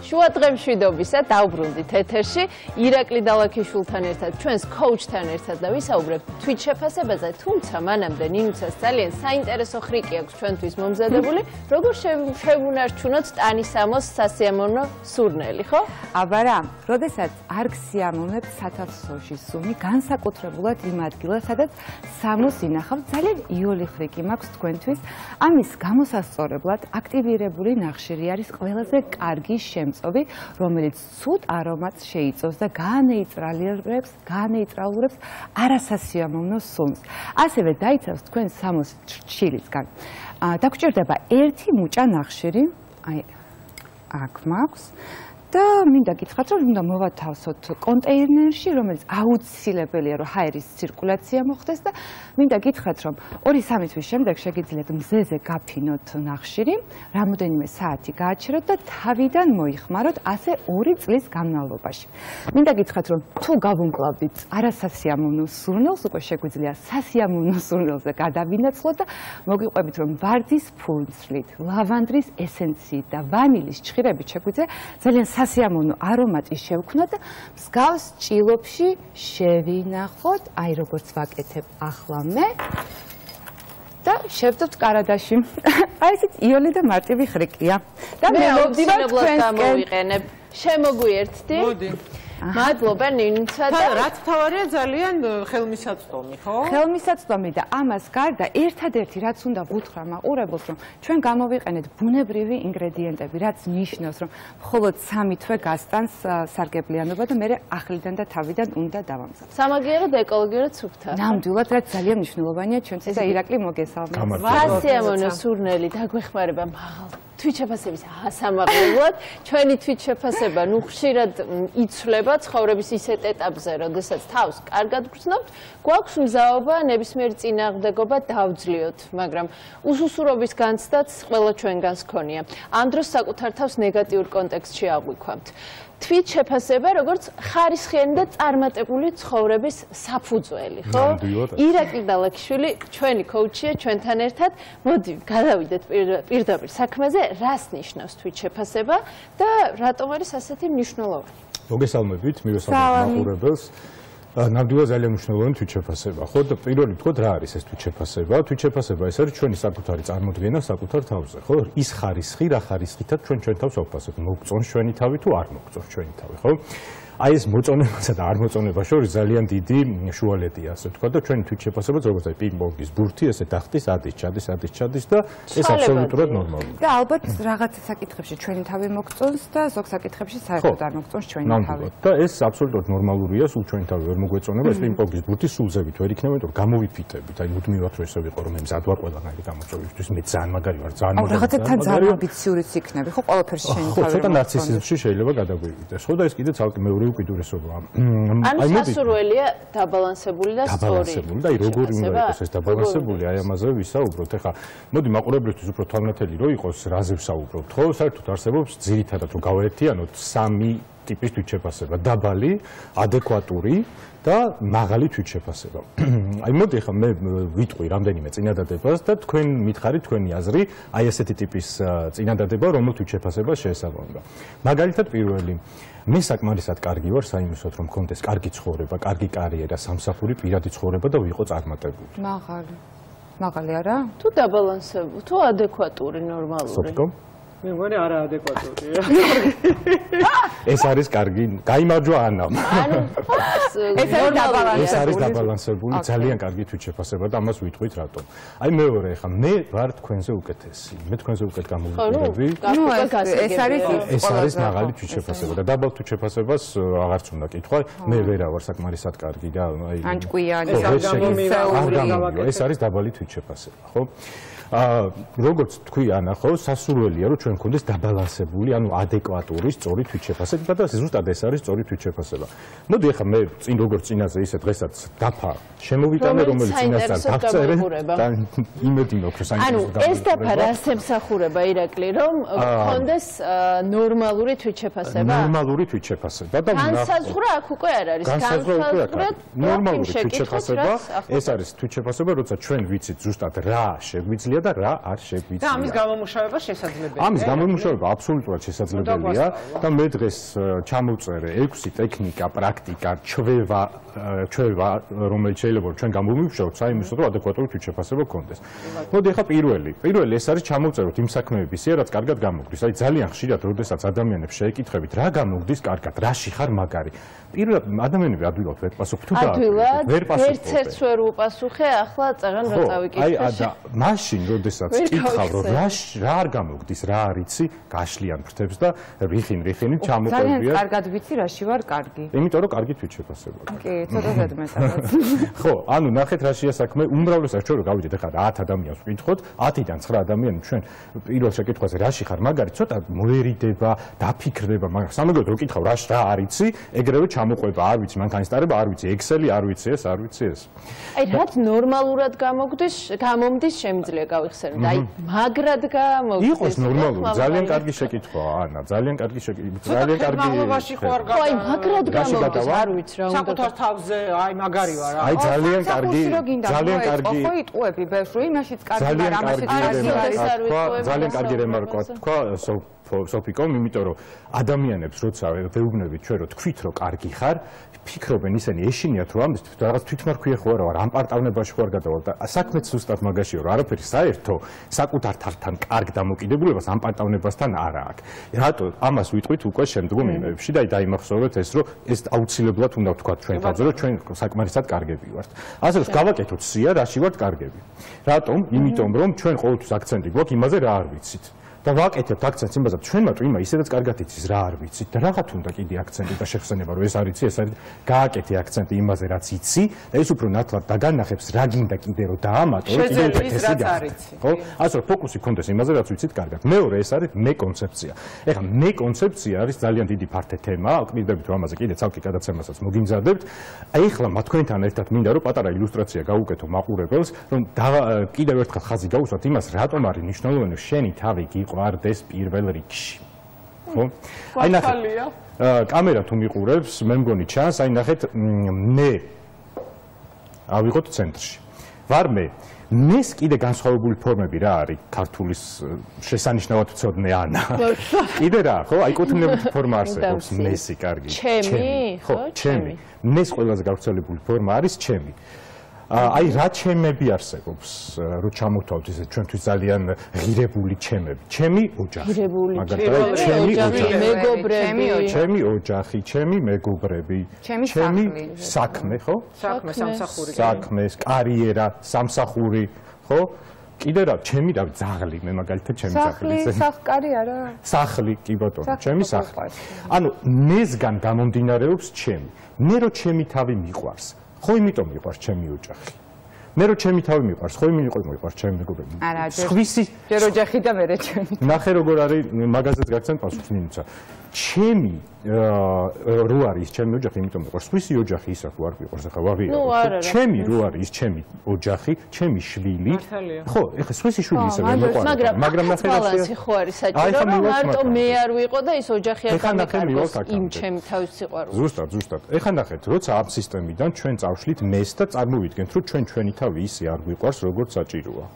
შუა დღემშვიდობისა დავბრუნდით ეთერში ირაკლი დალაქიშვილთან ერთად, ჩვენს კოუჩთან ერთად და ვისაუბრებთ თვით შეფასებაზე, თუმცა მანამდე ნინუცას ძალიან საინტერესო ხრიკი აქვს ჩვენთვის მომზადებული, როგორ შევუნარჩუნოთ ტანისამოს სასიამოვნო სურნელი, ხო? აბა რა, როდესაც არ გსიამოვნებთ სათავსოში სუნი, განსაკუთრებულად იმ ადგილას, სადაც სამოს ინახავთ, ძალიან იოლი ხრიკი მაქვს თქვენთვის. ამის გამოსასწორებლად აქტივირებული ნახშირი არის ყველაზე კარგი შემწოვი, რომელიც ცუდ არომატს შეიწოვს და გაანეიტრალურებს არასასიამოვნო სუნს. ასევე დაიცავს თქვენ სამოს ჭრილისგან. დაგჭირდება ერთი მუჭა ნახშირი, აი აქ მაქვს. და მინდა გითხრათ, რომ უნდა მოვათავსოთ კონტეინერში, რომელიც აუცილებელია, რომ ჰაერის ცირკულაცია მოხდეს და მინდა გითხრათ, რომ 2-3 თვის შემდეგ შეგიძლიათ მზეზე გაფინოთ ნახშირი, რამოდენიმე საათი გააჩეროთ და თავიდან მოიხმაროთ ასე 2 წლის განმავლობაში. მინდა გითხრათ, რომ თუ გავუმკლავდით არასასიამოვნო სურნელს, უკვე შეგვიძლია სასიამოვნო სურნელზე გადავინაცვლოთ და მოგიყვებით, რომ ვარდის ფურცლით, ლავანდრის ესენციით და ვანილის ჭხირებით შეგვიძლია ძალიან სასიამოვნო არომატი შევქმნათ და მსგავს ჭილოფში შევინახოთ, აი როგორც ვაკეთებ ახლა მე და შევდობთ კარადაში. აი ესეთ იოლი და მარტივი ხრიკია. და მე მოვდივარ თქვენსკენ. შემოგვიერთდი? მოდი. მადლობა ნინუცა და რა თავარია ძალიან ხელმისაწვდომი, ხო? ხელმისაწვდომი და ამას გარდა ერთადერთი რაც უნდა ვუთხრა მაყურებელს, რომ ჩვენ გამოვიყენეთ ბუნებრივი ინგრედიენტები, რაც ნიშნავს, რომ მხოლოდ 3 თვე გასტანს სარგებლიანობა და მე ახლიდან და თავიდან უნდა დავამზადო. სამაგიეროდ ეკოლოგიურად სუფთა. ნამდვილად რაც ძალიან მნიშვნელოვანია ჩვენთვის და ირაკლი მოგესალმებით. სასიამოვნო სურნელი დაგვეხმარება მაღალ თვით შეფასების ასამაღლებლად. ჩვენი თვით შეფასება ნუ ხშირად იცვლება ცხოვრების ისეთ ეტაპზე, როდესაც თავს კარგად გრძნობთ, გვაქვს მზაობა ნებისმიერ წინააღმდეგობა დავძლიოთ, მაგრამ უსუსურობის განცდაც ყველა ჩვენგანს ქონია. ამ დროს საკუთარ თავს ნეგატიურ კონტექსტში აღვიქვამთ. თვით შეფასება როგორც ხარისხიანი და წარმატებული ცხოვრების საფუძველი, ხო? ირაკლი დალაქიშვილი ჩვენი კოუჩია ჩვენთან ერთად. მოდი, გადავიდეთ პირდაპირ საქმეზე, რას ნიშნავს თვით შეფასება და რატომ არის ასეთი მნიშვნელოვანი? მოგესალმებით, მივესალმებით მაყურებელს. ნამდვილად ძალიან მნიშვნელოვანი თვით შეფასება, ხო? და პირველი ვთქვათ, რა არის ეს თვით შეფასება? თვით შეფასება ეს არის ჩვენი საკუთარი წარმოდგენა საკუთარ თავზე, ხო? ის ხარისხი, რა ხარისხითაც ჩვენ თავს ავფასებთ. მოგწონს ჩვენი თავი თუ არ მოგწონს ჩვენი თავი, ხო? აი ეს მოწონებასა და არ მოწონება შორის ძალიან დიდი შუალედია, ასე ვთქვათ და ჩვენი თვით შეფასებაც როგორც აი პინგ-პონგის ბურთი, ესე დახტის, ჩადის და ეს აბსოლუტურად ნორმალურია. და ალბათ რაღაც საკითხებში ჩვენი თავი მოგწონს და ზოგ საკითხებში საერთოდ არ მოგწონს ჩვენი თავი. და ეს აბსოლუტურად ნორმალურია, სულ ჩვენი თავი ვერ მოგვეწონება, ეს პინგ-პონგის ბურთი სულზებით ვერ იქნება, იმიტომ რომ გამოვიფიტებით, აი მუდმივად რომ ესე ვიყო, რომ მე მზად ვარ ყველანაირი გამოწვევისთვის, მე ძალიან მაგარი ვარ, ძალიან მაგარი. რაღაცებთან ძალიან ამბიციურიც იქნები, ხო, ყველაფერში შენი თავი. ხო, ცოტა ნარცისიზმში შეიძლება გადაგვივიდეს, ხო და ეს კიდე ცალკე მეორე უკიდურესობაა. ანუ სასურველია დაბალანსებული და სწორი. დაბალანსებული და აი როგორი უნდა იყოს ეს დაბალანსებული, აი ამაზე ვისაუბროთ. ეხლა მოდი მაყურებლისთვის უფრო თვალნათელი რო იყოს, რაზე ვსაუბრობთ, ხო? საერთოდ არსებობს ძირითადად რომ გავაერთიანოთ 3 ტიპის თვით შეფასება: დაბალი, ადეკვატური და მაღალი თვით შეფასება. აი მოდი ახლა მე ვიტყვი რამდენიმე წინადადებას და თქვენ მითხარით თქვენი აზრი აი ესეთი ტიპის წინადადება, რომელ თვით შეფასებას შეესაბამება. მაგალითად პირველი, მე საკმარისად კარგი ვარ საიმისოდ, რომ მქონდეს კარგი ცხოვრება, კარგი კარიერა, სამსახური, პირადი ცხოვრება და ვიყო წარმატებული. მაღალი არა? თუ დაბალანსებული, თუ ადეკვატური, ნორმალური. მე მგონი არაადეკვატურია. ეს არის კარგი, გაიმარჯვა ანამ. ეს არის დაბალანსებული, ძალიან კარგი თვით შეფასება და ამას ვიტყვით რატომ. აი მეორე ახლა მე ვარ თქვენზე უკეთესი. მე თქვენზე უკეთ გამოვიყურები. ეს არის მაღალი თვით შეფასება და დაბალ თვით შეფასებას აღარც უნდა კითხვა. მე ვერა ვარ საკმარისად კარგი და აი ანჭკვიანი, ეს არის დაბალი თვით შეფასება, ხო? როგორც თქვი ანა, ხო, სასურველია რომ ჩვენ გქონდეს დაბალანსებული, ანუ ადეკვატური, სწორი თვით შეფასება და ზუსტად ეს არის სწორი თვით შეფასება. მოდი ახლა მე წინ როგორც წინაზე ისე დღესაც დაფა შემოვიტანე, რომელიც წინასწარ დავწერე და იმედი მაქვს რომ ანუ ეს დაფა რას ემსახურება ირაკლი, რომ გქონდეს ნორმალური თვით შეფასება? ნორმალური თვით შეფასება და განსაზღვრა აქ უკვე არ არის. განსაზღვრა ნორმალური თვით შეფასება, ეს არის თვით შეფასება, როცა ჩვენ ვიცით ზუსტად რა შეგვიძლია და რა არ შეგვიძლია. და ამის გამომუშავება შესაძლებელია. ამ ამის გამომუშავება აბსოლუტურად შესაძლებელია და მე დღეს ჩამოვწერე 6 ტექნიკა, პრაქტიკა, ჩვევა, რომელიც შეიძლება ჩვენ გამომივშავოთ საიმისოდ, რომ ადეკვატური თვითშეფასება გქონდეს. მოდი ახლა პირველი ეს არის ჩამოვწეროთ იმ საქმეების სია, რაც კარგად გამოგდის. აი ძალიან ხშირად, როდესაც ადამიანებს შეეკითხებით, რა გამოგდის კარგად, რაში ხარ მაგარი. პირველად ადამიანები ადვილად ვერ პასუხობთ თუ ადვილად ერთ-ერთს ვერ უპასუხე, ახლა წაღან რა წავიკითხე. აი მაშინ, როდესაც კითხავ, რომ რა არ გამოგდის, რა არ იცი, გაშლიან ფრთებს და რიხინით ჩამოყვებიან. ძალიან კარგად ვიცი, რაში ვარ კარგი. იმიტომ რომ კარგი თვითშეფასება. კი, ცოტა ზედმეტადაც. ხო, ანუ ნახეთ რაშია საქმე, უმრავლესად ჩვენ რო გავიდეთ ახლა 10 ადამიანს ვკითხოთ, 10-დან 9 ადამიანი ჩვენ პირველ შეკითხვაზე რაში ხარ მაგარი, ცოტა მოერიდება, დაფიქრდება, მაგრამ სამაგოდ რო კითხავ რა არ იცი, ეგრევე ჩამოყვება, არ ვიცი მანქანისტარება, არ ვიცი Excel-ი, არ ვიცი ეს. აი რაც ნორმალურად გამომდის, შემიძლია გავიხსენოთ. აი მაგრად გამომდის. იყოს ნორმალური, ძალიან კარგი შეკითხვაა, ანა, ძალიან კარგი. მაღლობაში ხო არ გადა. აი მაგრად გამომდის, არ ვიცი რა უნდა. საკუთარ თავზე აი მაგარი ვარ. აი ძალიან კარგი. ხო იტყუები ბევრს, რომ იმაშიც კარგი ძალიან ვარ, ამაშიც კარგი კარგი ვარ. ძალიან კარგი რემარკვა თქვა სოფიკომ, იმიტომ რომ ადამიანებს როცა ვეუბნებით ჩვენ რომ თქვით რომ კარგი ხარ, ფიქრობენ ისინი ეშინიათ რომ ამის რაღაც თვითმარქვია ხო არა ვარ, ამ პარტავნებაში ხო არ გადავალ და საქმეც ზუსტად მაგაშია რომ არაფერი საერთო საკუთარ თართან კარგ დამოკიდებულებას ამ პარტავნებასთან არ აქვს. რატო ამას ვიტყვით უკვე შემდგომ იმებში და დაიმახსოვრეთ ეს რომ ეს აუცილებლად უნდა ვთქვათ ჩვენ თავზე რომ ჩვენ საკმარისად კარგები ვართ. ასე რომ გავაკეთოთ სია რაში ვართ კარგები. რატომ? იმიტომ რომ ჩვენ ყოველთვის აქცენტი გვაქვს იმაზე რა არ ვიცით. და ვაკეთებთ აქცენტს იმაზე, ჩვენმა ტვინმა ისედაც კარგად იცის რა არ ვიცით და რაღაც უნდა კიდე აქცენტი და შეხსენება, რომ ეს არ იცი, ეს არის გააკეთე აქცენტი იმაზე, რაც იცი და ეს უფრო ნათლად დაგანახებს რა გინდა კიდე რომ დაამატო, კიდე უკეთესი გახდეს. ხო? ასე რომ ფოკუსი გქონდეს იმაზე, რაც ვიცით კარგად. მეორე ეს არის მე კონცეფცია. ეხლა მე კონცეფცია არის ძალიან დიდი ფართე თემა, აკნიბდებით რომ ამაზე კიდე ცალკე გადაცემასაც მოგიმზადებთ. ახლა თქვენთან ერთად მინდა რომ პატარა ილუსტრაცია გავუკეთო მაყურებელს, რომ კიდევ ერთხელ ხაზი გაუსვათ იმას, რატომ არის მნიშვნელოვანი შენი თავი გვარდეს პირველ რიგში. ხო? აი ნახეთ. კამერა თუ მიყურებს, მე მგონი ჩანს, აი ნახეთ, მე ავიღოთ ცენტრში. ვარ მე. მეს კიდე განსხვავებული ფორმები რა არის? ქართულის შესანიშნავად ვცოდნე ანა. კიდე რა, ხო? აი კუთვნილებით ფორმა არსებობს, მესი კარგი. ჩემი? ხო, ჩემი. მეს ყველაზე გავრცელებული ფორმა არის ჩემი. აი რა ჩემები არსებობს, რო ჩამოვთავთ ისე ჩვენთვის ძალიან ღირებული ჩემები. ჩემი ოჯახი. მაგალითად, ჩემი ოჯახი, მეგობრები, ჩემი ოჯახი, ჩემი მეგობრები, ჩემი საქმე, ხო? საქმე, სამსახური. საქმე, კარიერა, სამსახური, ხო? კიდე რა, ჩემი რა ძაღლი, მე მაგალითად ჩემი ძაღლი. სახლი არა? სახლი, კი ბატონო, ჩემი სახლი. ანუ მესგან გამომდინარეობს ჩემი. მე რო ჩემი თავი მიყვარს ხო იმიტომ მიყვარს ჩემი ოჯახი. მე რო ჩემი თავი მიყვარს, ხო მიყვარს ჩემი მეგობრები. არა, სხვისი ჯერ ოჯახი და მე ჩემი. ნახე როგორ არის მაგაზეც გაგცემ პასუხს მინიცა. ჩემი რო არის ჩემი ოჯახი, იმიტომ მიყვარს. სხვისი ოჯახი ისა თუ არ მიყვარს, ახლა ვაღიარებ. ჩემი რო არის ჩემი ოჯახი, ჩემი შვილი. ხო, ეხლა სხვისი შვილი ისე ვერ მიყვარს. მაგრამ ნახე ბალანსი ხო არის საჭირო, რომ მარტო მე არ ვიყო და ის ოჯახი არ გამიყაროს იმ ჩემი თავის სიყვარულს. ზუსტად. ეხლა ნახეთ, როცა ამ სისტემიდან ჩვენ წავშლით მეს და წარმოვიდგენთ, რომ ჩვენი თავი ისე არ გვიყვარს, როგორც საჭიროა.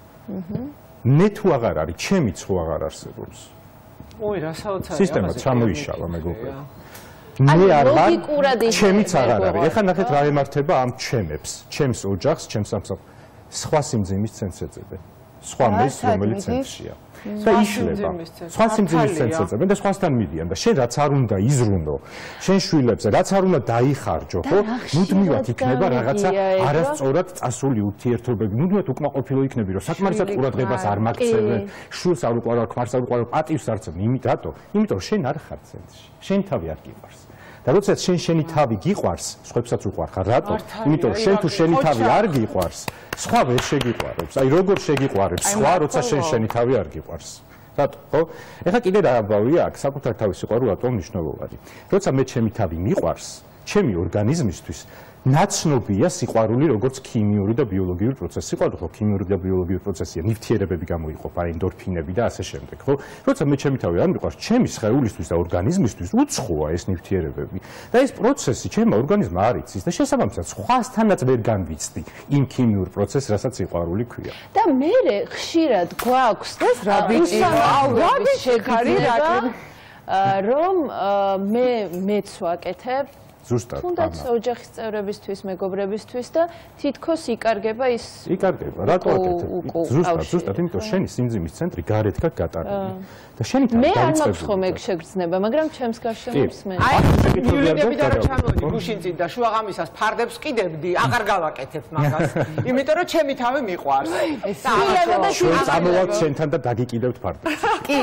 მე თუ აღარ არის, ჩემიც ხო აღარ არსებობს. ой, რა საოცარია. სისტემა ჩამოიშალა მეგობრებო. მე არ ვარ, ჩემიც აღარ არის. ეხლა ნახეთ რა ემართება ამ ჩემებს, ჩემს ოჯახს, ჩემს სამსახურს. სხვა სიმძიმის ცენტრს ეძებენ. სხვა მეს, რომელიც ცენტრშია. და იშლება. სხვა სიმძიმის ცენტრს ეძებენ და სხვასთან მიდიან და შენ რაც არ უნდა იზრუნო, შენ შვილებზე რაც არ უნდა დაიხარჯო, ხო? მუდმივად იქნება რაღაცა არასწორად წასული ურთიერთობები. მუდმივად უკმაყოფილო იქნები, რომ საკმარისად ყურადღებას არ მაქცევენ, შვილს არ უყვარალ, ქმარს არ უყვარალ, პატივს არ ცემ. იმიტომ რომ შენ არ ხარ ცენტრში. შენ თავი არ გიყვარს. და როდესაც შენი თავი გიყვარს, სხვებსაც უყვარ ხარ. რატო? იმიტომ რომ შენ თუ შენი თავი არ გიყვარს, სხვა ვერ შეგიყვარებს. აი როგორ შეგიყვარებს სხვა, როცა შენი თავი არ გიყვარს. რატო? ხო? ეხლა კიდე რა ამბავია აქ, საკუთარ თავის სიყვარული რატომ მნიშვნელოვანი? როცა მე ჩემი თავი მიყვარს, ჩემი ორგანიზმისთვის ნაცნობია სიყვარული როგორც ქიმიური და ბიოლოგიური პროცესი. სიყვარული ხო ქიმიური და ბიოლოგიური პროცესია, ნივთიერებები გამოიყოფა, ენდორფინები და ასე შემდეგ, ხო? როცა მე ჩემი თავი არ მიყვარს, ჩემი სხეულისთვის და ორგანიზმისთვის უცხოა ეს ნივთიერებები. და ეს პროცესი ჩემმა ორგანიზმმა არ იცის და შესაბამისად სხვასთანაც ვერ განვიცდი იმ ქიმიურ პროცესს, რასაც სიყვარული ქვია. და მე ხშირად გვაქვს და რომ მეც ვაკეთებ ზუსტად. თუნდაც ოჯახის წევრებისთვის, მეგობრებისთვის და თითქოს იკარგება ის იკარგება, რატო აკეთებ? ზუსტად, იმიტომ შენი სიმძიმის ცენტრი გარეთკა გატარებული. და შენი თავი მე არ მაქვს ხოლმე შეგრძნება, მაგრამ ჩემს გარშემოს მე. იულიდებიდან რომ ჩამოვიდი გუშინწინ და შუაღამისას ფარდებს ყიდებდი, აღარ გავაკეთებ მაგას. იმიტომ რომ ჩემი თავი მიყვარს. ჩვენ წამოვალთ შენთან და დაგიკიდებთ ფარდებს. კი.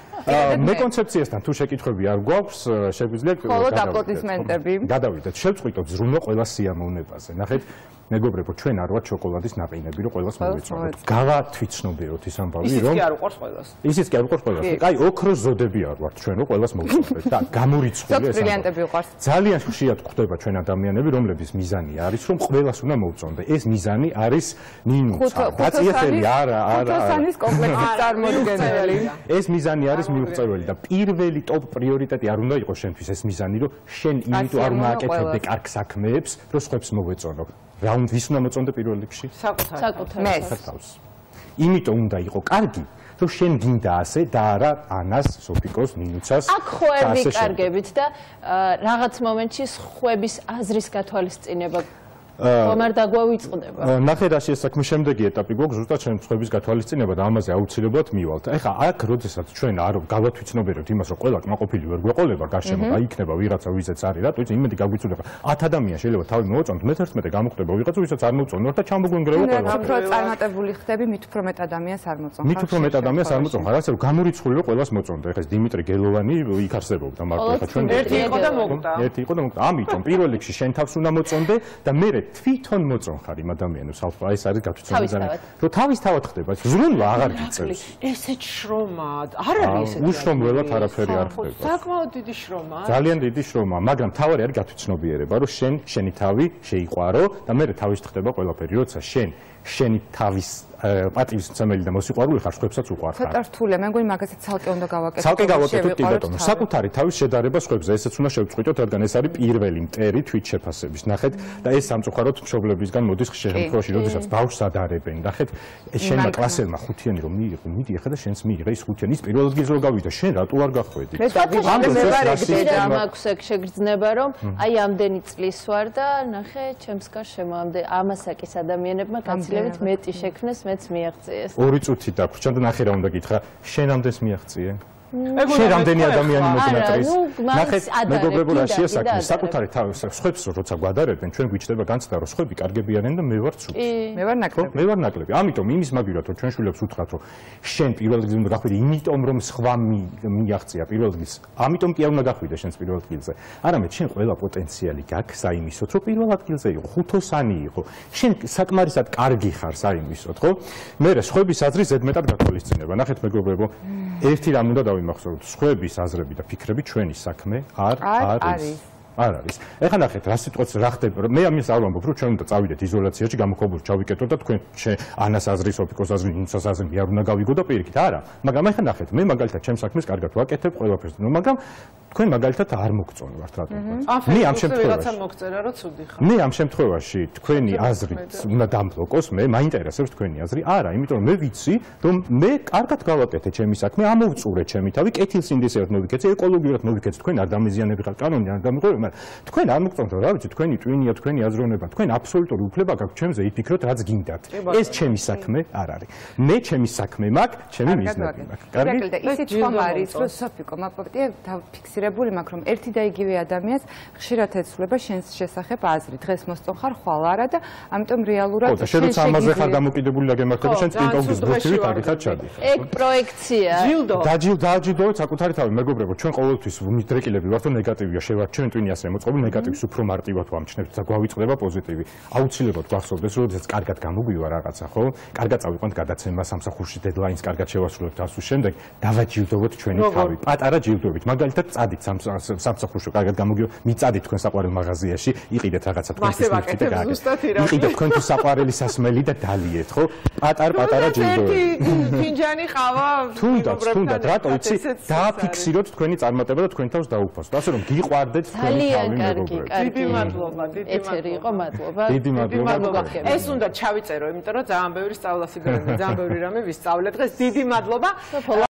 მე კონცეფციასთან თუ შეკითხვები არ გვაქვს, შეგვიძლია მხოლოდ აპლოდისმენტები. გადავიდეთ. შევწყვიტოთ ზრუნვა ყველა სიამოვნებაზე. ნახეთ, მეგობრებო, ჩვენ არ ვართ შოკოლადის ნაყინები, რომ ყველას მოვეწონოთ. გავათვითცნობიეროთ ის ამბავი, რომ ისიც კი არ უყვარს ყველას. ისიც კი არ უყვარს ყველას. აი, ოქროს ზოდები არ ვართ ჩვენ, რომ ყველას მოვეწონოთ და გამორიცხული ეს ბრილიანტები უყვარს. ძალიან ხშირად გვხვდება ჩვენ ადამიანები, რომლების მიზანი არის, რომ ყველას უნდა მოვწონდე. ეს მიზანი არის ნინუცა. დაწიეხელი არა. ხუთოსანის კომპლექსის წარმოდგენელი. ეს მიზანი არის მიუღწეველი და პირველი ტოპ პრიორიტეტი არ უნდა იყოს შენთვის ეს მიზანი, რომ შენ იმიტომ არ უნდა აკეთებდე კარგ საქმეებს, რომ სხვებს მოვეწონო. რა უნდა ვის უნდა მოწონდე პირველ რიგში? საკუთარ. იმიტომ უნდა იყო კარგი, რომ შენ გინდა ასე და არა ანას, სოფიკოს, ნინუცას. აქ ხო არ ვიკარგებით და რაღაც მომენტში სხვების აზრის გათვალისწინება ხომ არ დაგვავიწყდება. ნახე რა საქმე შემდეგი ეტაპი გვაქვს ზუსტად ჩვენ სხვების გათვალისწინება და ამაზე აუცილებლად მივალთ. ეხლა აქ როდესაც ჩვენ არ გავათვითცნობიერებთ იმას, რომ ყველა კმაყოფილი ვერ გვეყოლება გარშემო და იქნება ვიღაცა ვიზეც არის, რატო იცი იმედი გაგვიცვლება 10 ადამიანი შეიძლება თავი მოვაწონოთ, მე-11 გამოხდება ვიღაცა ვისაც არ მოვწონოთ და ჩამოგვენგრევა ყველა. უფრო წარმატებული ხდები, მით უფრო მეტ ადამიანს არ მოწონხარ. მით უფრო მეტ ადამიანს არ მოწონხარ, ასე რომ გამორიცხული რომ ყველას მოწონდა. ეხლა ეს დიმიტრი გელოვანი იქ არსებობდა მარტო ეხლა ჩვენ ერთი იყო და მოკტა. ამიტომ პირველ რიგში შენ თავს უნდა მოწონდე და მე თვითონ მოწონხარ იმ ადამიანებს, ალბათ ეს არის გათვითცნობიერება, რომ თავისთავად ხდება, ზრუნვა აღარ გიწევს. ესეც შრომაა, არ არის ესეთი. უშრომლად არაფერი არ ხდება. საკმაოდ დიდი შრომაა. ძალიან დიდი შრომაა, მაგრამ თავარი არის გათვითცნობიერება, რომ შენი თავი შეიყვარო და მე თავის ხდება ყველაფერი, როცა შენი თავის პატივისმცემელი და მოსიყვარული ხარ, სხვებსაც უყვარხარ. ცოტა რთულია, მე მგონი მაგასაც ცალკე უნდა გავაკეთო. ცალკე გავაკეთოთ კი ბატონო. საკუთარი თავის შედარება სხვებზე, ესეც უნდა შევწყვიტოთ, რადგან ეს არის პირველი მტერი თვით შეფასების. ნახეთ და ეს სამწუხაროდ მშობლებისგან მოდის ხშირ შემთხვევაში, როდესაც ბავშვს ადარებენ. ნახეთ, შენმა კლასელმა ხუთიანი რომ მიიღო, მიდი ახლა და შენც მიიღე ის ხუთიანი, ის პირველად გიზრო გავიდა, შენ რატო არ გახვედი? მაქვს ეგ შეგრძნება, რომ აი ამდენი წლის ვარ და ნახე, ჩემს გარშემო ამასაკის ადამიანებმა გაცილებით მეტი შექმნეს, მეც მიაღწიეს. 2 წუთი დაგვჭირდა და ნახე რა უნდა გითხრა, შენ ამდენს მიაღწიე? შენ რამდენი ადამიანი მოგნატრის? ნახეთ, მეგობრებო, რა შეასაქმე, საკუთარი თავის სხვებს როცა გვადარებენ, ჩვენ გვიჩნდება განცდა, რომ სხვები კარგები არიან და მე ვარ ცუდი. მე ვარ ნაკლები. მე ვარ ნაკლები. ამიტომ იმის მაგივრად რომ ჩვენ შვილებს უთხრათ, რომ შენ პირველ ადგილზე უნდა გახვიდე, იმიტომ რომ სხვა მიაღწია პირველ ადგილს. ამიტომ კი არ უნდა გახვიდე შენს პირველ ადგილზე. არამედ შენ ყველა პოტენციალი გაქვს საიმისოთ, რომ პირველ ადგილზე იყო, ხუთოსანი იყო. შენ საკმარისად კარგი ხარ საიმისოთ, ხო? მე სხვების აზრი ზედმეტად გათვალისწინება. ნახეთ, მეგობრებო, ერთი რამ უნდა მახსოვოთ, სხვების აზრები და ფიქრები ჩვენი საქმე არ არის. არ არის. ეხლა ნახეთ, რა სიტყვაც რა ხდება. მე ამის არ ვამბობ, რომ ჩვენ უნდა წავიდეთ იზოლაციაში, გამოქვაბულში ჩავიკეტოთ და თქვენ ანას აზრი, სოფიკოს აზრი, ნინუცას აზრი მე არ უნდა გავიგო და პირიქით. არა. მაგრამ ეხლა ნახეთ, მე მაგალითად ჩემს საქმეს კარგად ვაკეთებ ყველაფერს, მაგრამ თქვენ მაგალითად არ მოგწონებთ რატომ? მე ამ შემთხვევაში მოგწერა რომ ცუდი ხარ. მე ამ შემთხვევაში თქვენი აზრით უნდა დამბლოკოს, მე მაინტერესებს თქვენი აზრი. არა, იმიტომ რომ მე ვიცი, რომ მე კარგად გავაკეთე ჩემი საქმე, ამოვწურე ჩემი თავი, კეთილსინდისეულად მოვიქეცე, ეკოლოგიურად მოვიქეცე, თქვენ არ დამეზიანები ხარ, კანონი არ დამიღვევი, მაგრამ თქვენ არ მოგწონთ, რა ვიცი, თქვენი ტვინია, თქვენი აზროვნება, თქვენ აბსოლუტური უფლება გაქვთ ჩემზე იფიქროთ, რაც გინდათ. ეს ჩემი საქმე არ არის. მე ჩემი საქმე მაქვს, ჩემი მიზნები მაქვს. კარგი? და ისიც ხომ არის, რომ სოფიკო, მაპოტია დავფიქსირებული მაქვს, რომ ერთი და იგივე ადამიანს ხშირად ეცვლება შენს შესახებ აზრი. დღეს მოსწონხარ, ხვალ არა და ამიტომ რეალურად შენ შენ ამაზე ხარ დამოკიდებული და გემართები, შენ პინგ-პონგის ბურთივით აგიხარ ჩადი. ეგ პროექცია. დაჯილდოვეთ საკუთარი თავი, მეგობრებო, ჩვენ ყოველთვის მიდრეკილები ვართ, რომ ნეგატივია შევარჩენ ტვინი ასე მოწყობილ ნეგატივს უფრო მარტივად ვამჩნევთ და გვავიწყდება პოზიტივი. აუცილებლად გვახსოვდეს, როდესაც კარგად გამოგვივა რაღაცა, ხო? კარგად წავიყვანთ გადაცემა, სამსახურში დედლაინს კარგად შევასრულებთ ასულ შემდეგ, დავაჯილდოვოთ ჩვენი თავი. პატარა ჯილდოებით. მაგალითად, წადით სამსახურში კარგად გამოგივა, მიწადით თქვენ საყვარელ მაღაზიაში, იყიდეთ რაღაცა თქვენთვის მიღეთ და გააკეთეთ. იყიდეთ თქვენთვის საყვარელი სასმელი და დალიეთ, ხო? პატარ-პატარა ჯილდოები. ფინჯანი ყავა. თუნდაც, რატო იცი? დააფიქსიროთ თქვენი წარმატება და თქვენ თავს დაუფასოთ. ასე რომ გიყვარდეთ თქვენი თავი მეგობრები. დიდი მადლობა, დიდი მადლობა. ეთერი იყო, მადლობა. დიდი მადლობა. ეს უნდა ჩავიწერო, იმიტომ რომ ძალიან ბევრი სწავლასიბერები, ძალიან ბევრი რამე ვისწავლე დღეს. დიდი მადლობა.